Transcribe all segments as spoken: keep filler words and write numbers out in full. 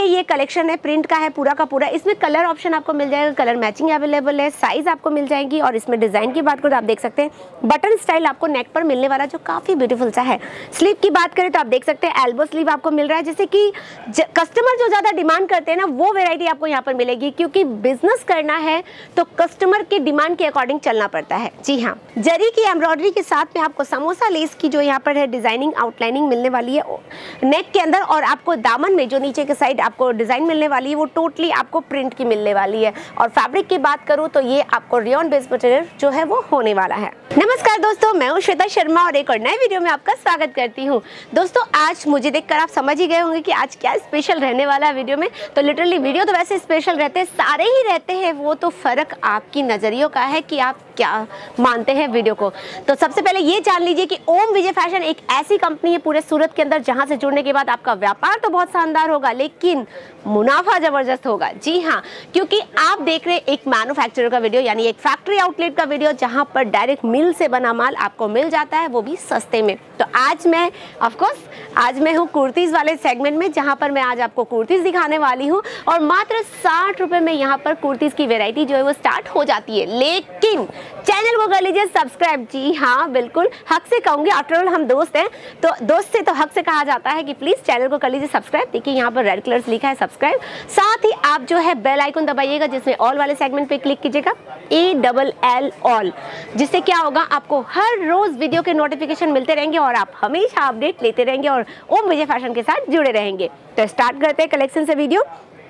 ये कलेक्शन है, प्रिंट का है पूरा का पूरा। इसमें कलर ऑप्शन आपको मिल जाएगा, कलर मैचिंग अवेलेबल है, साइज आपको मिल जाएगी। और इसमें डिजाइन की बात करें तो आप देख सकते हैं बटन स्टाइल आपको नेक पर मिलने वाला, जो काफी ब्यूटीफुल सा है। स्लीव की बात करें तो आप देख सकते हैं एल्बो स्लीव आपको मिल रहा है, जैसे कि कस्टमर जो ज्यादा डिमांड करते हैं ना, वो वेरायटी आपको यहाँ पर मिलेगी, क्योंकि बिजनेस करना है तो कस्टमर की डिमांड के अकॉर्डिंग चलना पड़ता है। जी हाँ, जरी की एम्ब्रॉयडरी के साथ में आपको समोसा लेस की जो यहाँ पर है डिजाइनिंग आउटलाइनिंग मिलने वाली है नेक के अंदर, और आपको दामन में जो नीचे के साइड आपको डिजाइन मिलने वाली है वो टोटली आपको प्रिंट की मिलने वाली है। और फैब्रिक की बात करूं तो ये आपको रेयॉन बेस्ड मटेरियल जो है वो होने वाला है। नमस्कार दोस्तों, मैं हूं श्वेता शर्मा और एक और नए वीडियो में आपका स्वागत करती हूं। दोस्तों, आज मुझे देखकर आप समझ ही गए होंगे कि आज क्या स्पेशल रहने वाला है वीडियो में। तो लिटरली वीडियो तो वैसे स्पेशल रहते हैं, सारे ही रहते हैं, वो तो फर्क आपकी नजरियों का है कि आप क्या मानते हैं वीडियो को। तो सबसे पहले ये जान लीजिए कि ओम विजय फैशन एक ऐसी कंपनी है पूरे सूरत के अंदर जहां से जुड़ने के बाद आपका व्यापार तो बहुत शानदार होगा, लेकिन मुनाफा जबरदस्त होगा। जी हाँ, क्योंकि आप देख रहे हैं एक मैन्युफैक्चरर का वीडियो, यानी एक फैक्ट्री आउटलेट का वीडियो, जहां पर डायरेक्ट मिल से बना माल आपको मिल जाता है, वो भी सस्ते में। तो आज मैं ऑफ कोर्स आज मैं हूँ कुर्तीज वाले सेगमेंट में, जहां पर मैं आज आपको कुर्तीज दिखाने वाली हूँ और मात्र साठ रुपए में यहाँ पर कुर्तीज की वेरायटी जो है वो स्टार्ट हो जाती है। लेकिन चैनल को कर लीजिए सब्सक्राइब। जी हाँ, बिल्कुल हक से कहूंगी, आफ्टर ऑल हम दोस्त हैं, तो दोस्त से तो हक से कहा जाता है कि प्लीज चैनल को कर लीजिए सब्सक्राइब। देखिए यहाँ पर रेड कलर से लिखा है सब्सक्राइब, साथ ही आप जो है बेल आइकन दबाइएगा, जिसमें ऑल वाले सेगमेंट पे क्लिक कीजिएगा, ए डबल एल ऑल, जिससे क्या होगा आपको हर रोज वीडियो के नोटिफिकेशन मिलते रहेंगे और आप हमेशा अपडेट लेते रहेंगे और ओम विजय फैशन के साथ जुड़े रहेंगे। तो स्टार्ट करते हैं कलेक्शन से वीडियो।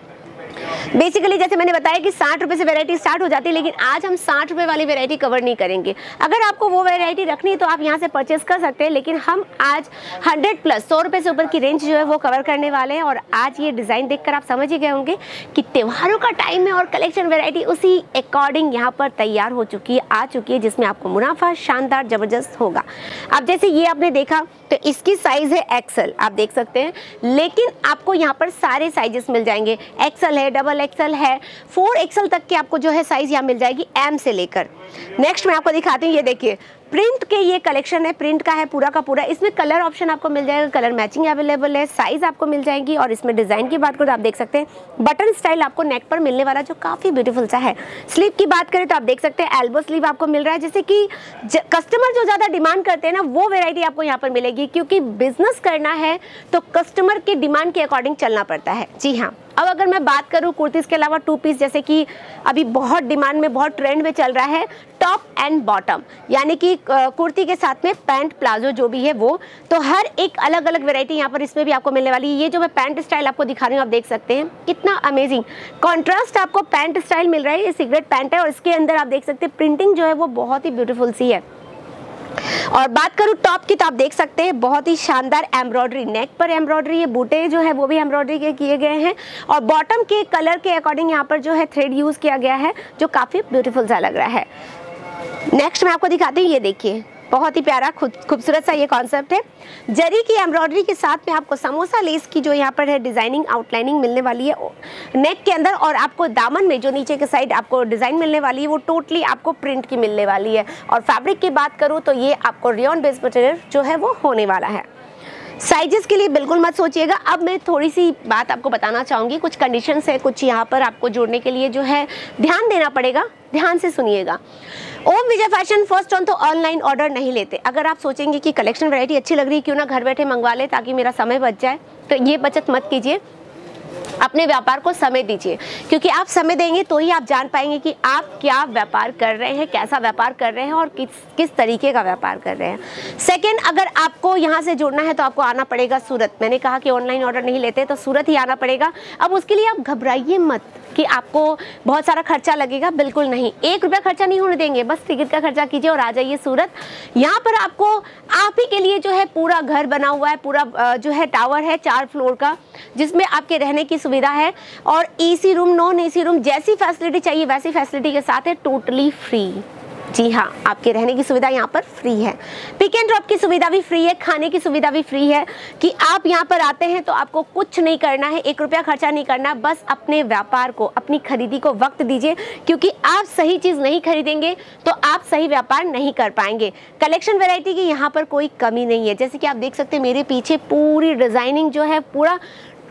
बेसिकली जैसे मैंने बताया कि साठ रुपए से वैरायटी स्टार्ट हो जाती है, लेकिन आज हम साठ रुपए वाली वैरायटी कवर नहीं करेंगे। अगर आपको वो वैरायटी रखनी है तो आप यहाँ से परचेस कर सकते हैं, लेकिन हम आज हंड्रेड प्लस सौ रुपए से ऊपर की रेंज जो है वो कवर करने वाले हैं। और आज ये डिजाइन देखकर आप समझ ही गए होंगे कि त्योहारों का टाइम है और कलेक्शन वेरायटी उसी अकॉर्डिंग यहाँ पर तैयार हो चुकी है, आ चुकी है, जिसमें आपको मुनाफा शानदार जबरदस्त होगा। अब जैसे ये आपने देखा तो इसकी साइज है एक्सल, आप देख सकते हैं, लेकिन आपको यहाँ पर सारे साइजेस मिल जाएंगे। एक्सल है, डबल एक्सल है, फोर एक्सल तक की आपको जो है साइज यहाँ मिल जाएगी, एम से लेकर। नेक्स्ट मैं आपको दिखाती हूँ, ये देखिए प्रिंट के ये कलेक्शन है, प्रिंट का है पूरा का पूरा। इसमें कलर ऑप्शन आपको मिल जाएगा, कलर मैचिंग अवेलेबल है, साइज आपको मिल जाएगी। और इसमें डिजाइन की बात करें तो आप देख सकते हैं बटन स्टाइल आपको नेक पर मिलने वाला, जो काफी ब्यूटीफुल सा है। स्लीव की बात करें तो आप देख सकते हैं एल्बो स्लीव आपको मिल रहा है, जैसे कि कस्टमर जो ज्यादा डिमांड करते हैं ना, वो वेरायटी आपको यहाँ पर मिलेगी, क्योंकि बिजनेस करना है तो कस्टमर की डिमांड के अकॉर्डिंग चलना पड़ता है। जी हाँ, अब अगर मैं बात करूं कुर्तीज के अलावा टू पीस, जैसे कि अभी बहुत डिमांड में, बहुत ट्रेंड में चल रहा है टॉप एंड बॉटम, यानी कि कुर्ती के साथ में पैंट प्लाजो जो भी है वो, तो हर एक अलग अलग वैरायटी यहाँ पर इसमें भी आपको मिलने वाली है। ये जो मैं पैंट स्टाइल आपको दिखा रही हूँ, आप देख सकते हैं कितना अमेजिंग कॉन्ट्रास्ट आपको पैंट स्टाइल मिल रहा है। ये सिगरेट पैंट है और इसके अंदर आप देख सकते हैं प्रिंटिंग जो है वो बहुत ही ब्यूटीफुल सी है। और बात करूं टॉप की तो आप देख सकते हैं बहुत ही शानदार एम्ब्रॉयडरी, नेक पर एम्ब्रॉयडरी, ये बूटे जो है वो भी एम्ब्रॉयडरी के किए गए हैं। और बॉटम के कलर के अकॉर्डिंग यहाँ पर जो है थ्रेड यूज किया गया है, जो काफी ब्यूटीफुल सा लग रहा है। नेक्स्ट मैं आपको दिखाती हूँ, ये देखिए बहुत ही प्यारा खूबसूरत सा ये कॉन्सेप्ट है। जरी की एम्ब्रॉयडरी के साथ में आपको समोसा लेस की जो यहाँ पर है डिजाइनिंग आउटलाइनिंग मिलने वाली है नेक के अंदर, और आपको दामन में जो नीचे के साइड आपको डिजाइन मिलने वाली है वो टोटली आपको प्रिंट की मिलने वाली है। और फैब्रिक की बात करूँ तो ये आपको रेयॉन बेस्ड मटेरियल जो है वो होने वाला है। साइजेस के लिए बिल्कुल मत सोचिएगा। अब मैं थोड़ी सी बात आपको बताना चाहूँगी, कुछ कंडीशंस है, कुछ यहाँ पर आपको जोड़ने के लिए जो है ध्यान देना पड़ेगा, ध्यान से सुनिएगा। Om Vijay fashion first on तो ऑनलाइन ऑर्डर नहीं लेते। अगर आप सोचेंगे कि कलेक्शन वैरायटी अच्छी लग रही है, क्यों ना घर बैठे मंगवा ले ताकि मेरा समय बच जाए, तो ये बचत मत कीजिए, अपने व्यापार को समय दीजिए, क्योंकि आप समय देंगे तो ही आप जान पाएंगे कि आप क्या व्यापार कर रहे हैं, कैसा व्यापार कर रहे हैं और किस किस तरीके का व्यापार कर रहे हैं। सेकंड, अगर आपको यहाँ से जुड़ना है तो आपको आना पड़ेगा सूरत। मैंने कहा कि ऑनलाइन ऑर्डर नहीं लेते, तो सूरत ही आना पड़ेगा। अब उसके लिए आप घबराइए मत कि आपको बहुत सारा खर्चा लगेगा, बिल्कुल नहीं, एक रुपया खर्चा नहीं होने देंगे, बस टिकट का खर्चा कीजिए और आ जाइए सूरत। यहाँ पर आपको आप ही के लिए जो है पूरा घर बना हुआ है, पूरा जो है टावर है चार फ्लोर का, जिसमें आपके रहने की सुविधा है और AC room, non AC room, जैसी फैसिलिटी चाहिए वैसी फैसिलिटी के साथ है, टोटली फ्री। जी हाँ, आपके रहने की सुविधा यहाँ पर फ्री है, पिक एंड ड्रॉप की सुविधा भी फ्री है, खाने की सुविधा भी फ्री है, कि आप यहाँ पर आते हैं तो आपको कुछ नहीं करना है, एक रुपया खर्चा नहीं करना, बस अपने व्यापार को, अपनी खरीदी को वक्त दीजिए, क्योंकि आप सही चीज नहीं खरीदेंगे तो आप सही व्यापार नहीं कर पाएंगे। कलेक्शन वैरायटी की यहाँ पर कोई कमी नहीं है, जैसे कि आप देख सकते हैं मेरे पीछे पूरी डिजाइनिंग जो है पूरा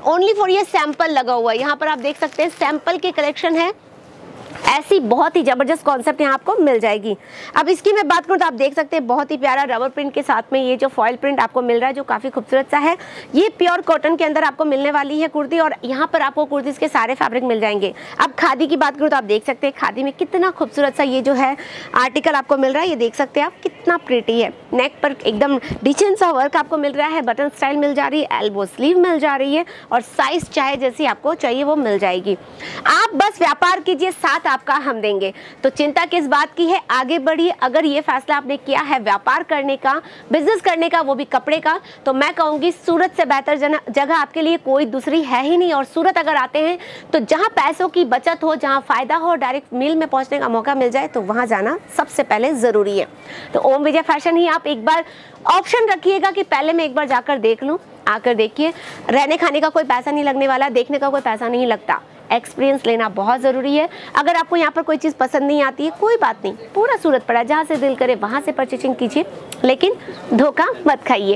ओनली फॉर ये सैंपल लगा हुआ है, यहाँ पर आप देख सकते हैं सैंपल की कलेक्शन है। ऐसी बहुत ही जबरदस्त कॉन्सेप्ट यहाँ आपको मिल जाएगी। अब इसकी मैं बात करूँ तो आप देख सकते हैं बहुत ही प्यारा रबर प्रिंट के साथ में ये जो फॉयल प्रिंट आपको मिल रहा है जो काफ़ी खूबसूरत सा है। ये प्योर कॉटन के अंदर आपको मिलने वाली है कुर्ती और यहाँ पर आपको कुर्तीज़ के सारे फैब्रिक मिल जाएंगे। अब खादी की बात करूँ तो आप देख सकते हैं खादी में कितना खूबसूरत सा ये जो है आर्टिकल आपको मिल रहा है। ये देख सकते हैं आप कितना प्रिटी है। नेक पर एकदम डिसेंट सा वर्क आपको मिल रहा है, बटन स्टाइल मिल जा रही है, एल्बो स्लीव मिल जा रही है और साइज चाहे जैसी आपको चाहिए वो मिल जाएगी। आप बस व्यापार कीजिए, साथ आपका हम देंगे। तो चिंता किस बात की है, आगे बढ़िए। अगर ये फैसला आपने किया है व्यापार करने का, बिजनेस करने का, वो भी कपड़े का, तो मैं कहूँगी सूरत से बेहतर जगह आपके लिए कोई दूसरी है ही नहीं। और सूरत अगर आते हैं तो जहाँ पैसों की बचत हो, जहाँ फ़ायदा हो, डायरेक्ट मिल में पहुँचने का मौका मिल जाए तो वहाँ जाना सबसे पहले ज़रूरी है। तो ओम विजय फैशन ही आप एक बार ऑप्शन रखिएगा कि पहले मैं एक बार जाकर देख लूँ। आकर देखिए, रहने खाने का कोई पैसा नहीं लगने वाला, देखने का कोई पैसा नहीं लगता। एक्सपीरियंस लेना बहुत ज़रूरी है। अगर आपको यहाँ पर कोई चीज़ पसंद नहीं आती है कोई बात नहीं, पूरा सूरत पड़ा, जहाँ से दिल करे वहाँ से परचेसिंग कीजिए, लेकिन धोखा मत खाइए।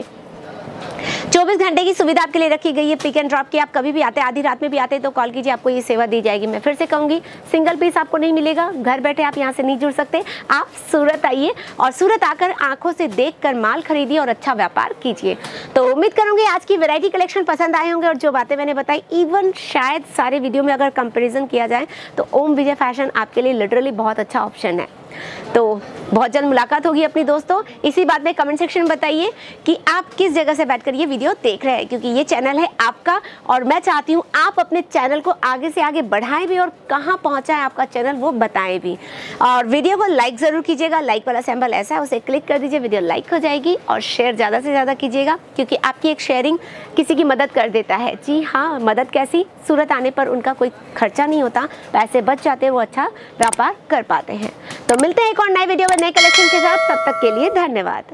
चौबीस घंटे की सुविधा आपके लिए रखी गई है पिक एंड ड्रॉप की। आप कभी भी आते हैं, आधी रात में भी आते हैं तो कॉल कीजिए, आपको ये सेवा दी जाएगी। मैं फिर से कहूँगी सिंगल पीस आपको नहीं मिलेगा, घर बैठे आप यहाँ से नहीं जुड़ सकते। आप सूरत आइए और सूरत आकर आंखों से देखकर माल खरीदिए और अच्छा व्यापार कीजिए। तो उम्मीद करूँगी आज की वैरायटी कलेक्शन पसंद आए होंगे और जो बातें मैंने बताई, इवन शायद सारे वीडियो में अगर कंपेरिजन किया जाए तो ओम विजय फैशन आपके लिए लिटरली बहुत अच्छा ऑप्शन है। तो बहुत जल्द मुलाकात होगी अपनी दोस्तों। इसी बात में कमेंट सेक्शन में बताइए कि आप किस जगह से बैठकर ये वीडियो देख रहे हैं, क्योंकि ये चैनल है आपका और मैं चाहती हूँ आप अपने चैनल को आगे से आगे बढ़ाएं भी और कहाँ पहुँचा है आपका चैनल वो बताएं भी। और वीडियो को लाइक ज़रूर कीजिएगा, लाइक वाला सिंबल ऐसा है उसे क्लिक कर दीजिए, वीडियो लाइक हो जाएगी। और शेयर ज़्यादा से ज़्यादा कीजिएगा क्योंकि आपकी एक शेयरिंग किसी की मदद कर देता है। जी हाँ, मदद कैसी, सूरत आने पर उनका कोई खर्चा नहीं होता, पैसे बच जाते हैं, वो अच्छा व्यापार कर पाते हैं। तो मिलते हैं एक और नए वीडियो में नए कलेक्शन के साथ, तब तक के लिए धन्यवाद।